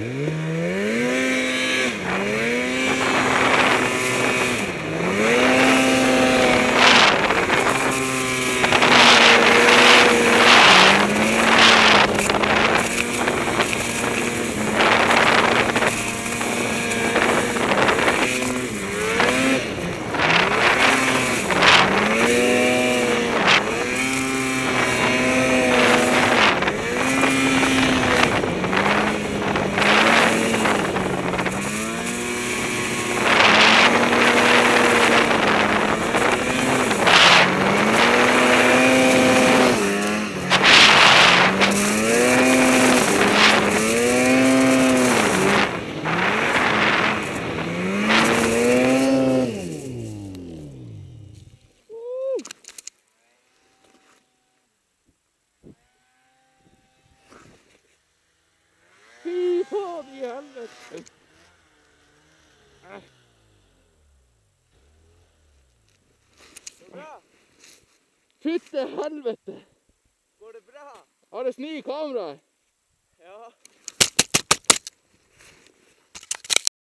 Fy faen i helvete! Bra? Fytte helvete! Går det bra? Har det sni i kameraet?